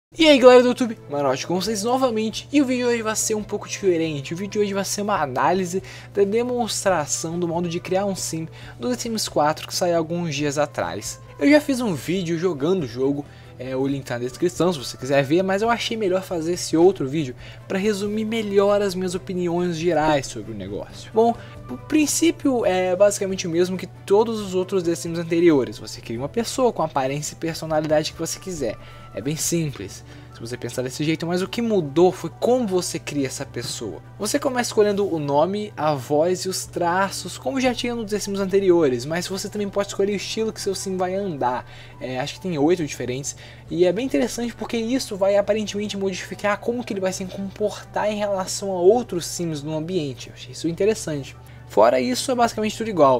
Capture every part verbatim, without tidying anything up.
E aí galera do YouTube, Manote com vocês novamente, e o vídeo hoje vai ser um pouco diferente. O vídeo hoje vai ser uma análise da demonstração do modo de criar um sim do The Sims quatro que saiu alguns dias atrás. Eu já fiz um vídeo jogando o jogo, é, o link tá na descrição se você quiser ver, mas eu achei melhor fazer esse outro vídeo para resumir melhor as minhas opiniões gerais sobre o negócio. Bom, o princípio é basicamente o mesmo que todos os outros The Sims anteriores. Você cria uma pessoa com a aparência e personalidade que você quiser. É bem simples, se você pensar desse jeito, mas o que mudou foi como você cria essa pessoa. Você começa escolhendo o nome, a voz e os traços, como já tinha nos The Sims anteriores, mas você também pode escolher o estilo que seu sim vai andar. É, acho que tem oito diferentes, e é bem interessante porque isso vai aparentemente modificar como que ele vai se comportar em relação a outros sims no ambiente. Eu achei isso interessante. Fora isso, é basicamente tudo igual.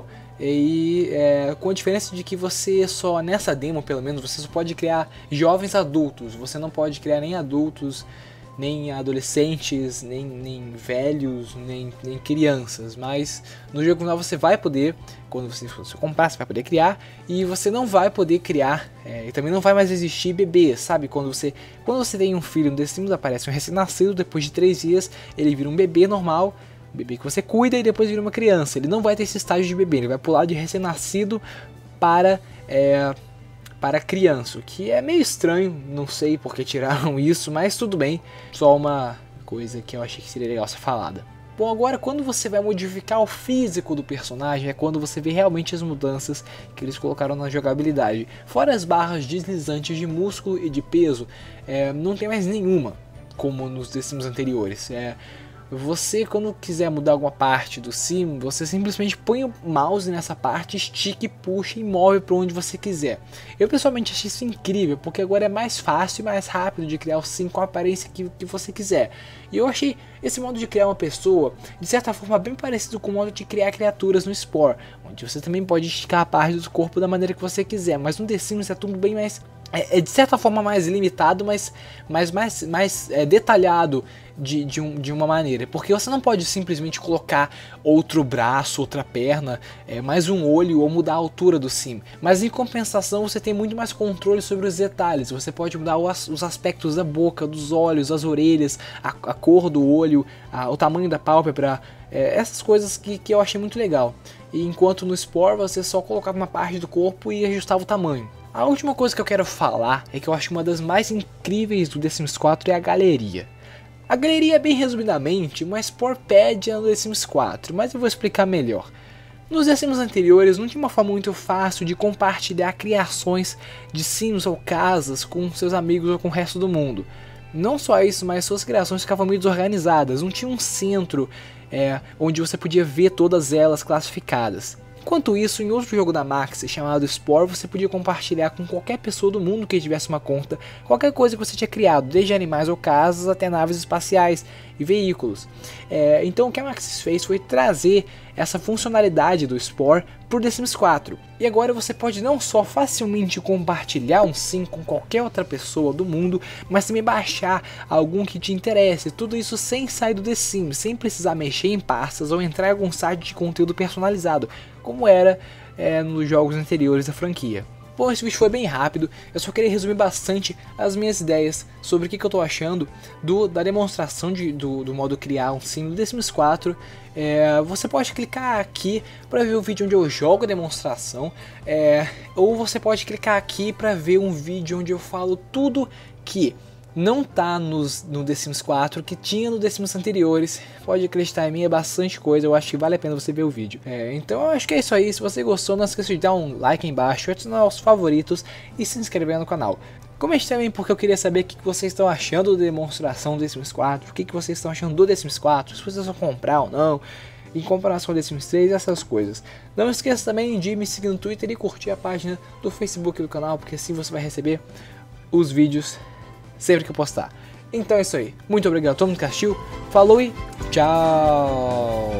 E é, com a diferença de que você só, nessa demo pelo menos, você só pode criar jovens adultos. Você não pode criar nem adultos, nem adolescentes, nem, nem velhos, nem, nem crianças. Mas no jogo final você vai poder, quando você, você comprar, você vai poder criar. E você não vai poder criar, é, e também não vai mais existir bebê, sabe? Quando você, quando você tem um filho no The Sims, aparece um recém-nascido, depois de três dias ele vira um bebê normal. Bebê que você cuida e depois vira uma criança. Ele não vai ter esse estágio de bebê, ele vai pular de recém-nascido para é, para criança, o que é meio estranho, não sei porque tiraram isso, mas tudo bem, só uma coisa que eu achei que seria legal ser falada. Bom, agora quando você vai modificar o físico do personagem é quando você vê realmente as mudanças que eles colocaram na jogabilidade. Fora as barras deslizantes de músculo e de peso, é, não tem mais nenhuma, como nos The Sims anteriores. É, Você, quando quiser mudar alguma parte do sim, você simplesmente põe o mouse nessa parte, estica e puxa e move para onde você quiser. Eu pessoalmente achei isso incrível, porque agora é mais fácil e mais rápido de criar o sim com a aparência que, que você quiser. E eu achei esse modo de criar uma pessoa, de certa forma, bem parecido com o modo de criar criaturas no Spore, onde você também pode esticar a parte do corpo da maneira que você quiser, mas no The Sims é tudo bem mais... É, é de certa forma mais limitado, mas, mas mais, mais é, detalhado de, de, um, de uma maneira. Porque você não pode simplesmente colocar outro braço, outra perna, é, mais um olho ou mudar a altura do sim. Mas em compensação você tem muito mais controle sobre os detalhes. Você pode mudar os, os aspectos da boca, dos olhos, as orelhas, a, a cor do olho, a, o tamanho da pálpebra. É, essas coisas que, que eu achei muito legal. E enquanto no Spore você só colocava uma parte do corpo e ajustava o tamanho. A última coisa que eu quero falar é que eu acho que uma das mais incríveis do The Sims quatro é a galeria. A galeria é bem resumidamente uma Sportpedia no The Sims quatro, mas eu vou explicar melhor. Nos The Sims anteriores não tinha uma forma muito fácil de compartilhar criações de sims ou casas com seus amigos ou com o resto do mundo. Não só isso, mas suas criações ficavam meio desorganizadas, não tinha um centro é, onde você podia ver todas elas classificadas. Enquanto isso, em outro jogo da Maxis chamado Spore, você podia compartilhar com qualquer pessoa do mundo que tivesse uma conta qualquer coisa que você tinha criado, desde animais ou casas até naves espaciais e veículos. É, então o que a Maxis fez foi trazer essa funcionalidade do Spore para o The Sims quatro. E agora você pode não só facilmente compartilhar um sim com qualquer outra pessoa do mundo, mas também baixar algum que te interesse. Tudo isso sem sair do The Sims, sem precisar mexer em pastas ou entrar em algum site de conteúdo personalizado, como era é, nos jogos anteriores da franquia. Bom, esse vídeo foi bem rápido, eu só queria resumir bastante as minhas ideias sobre o que, que eu tô achando do, da demonstração de, do, do modo criar um sim no The Sims quatro. É, você pode clicar aqui para ver o vídeo onde eu jogo a demonstração, é, ou você pode clicar aqui para ver um vídeo onde eu falo tudo que não tá nos, no The Sims quatro, que tinha no The Sims anteriores. Pode acreditar em mim, é bastante coisa, eu acho que vale a pena você ver o vídeo. É, então eu acho que é isso aí, se você gostou não esqueça de dar um like aí embaixo, adicionar os favoritos e se inscrever no canal. Comente também porque eu queria saber o que vocês estão achando da demonstração do The Sims quatro, o que vocês estão achando do The Sims quatro, se vocês vão comprar ou não, em comparação com The Sims três, essas coisas. Não esqueça também de me seguir no Twitter e curtir a página do Facebook do canal, porque assim você vai receber os vídeos sempre que eu postar. Então é isso aí. Muito obrigado a todo mundo que assistiu. Falou e tchau!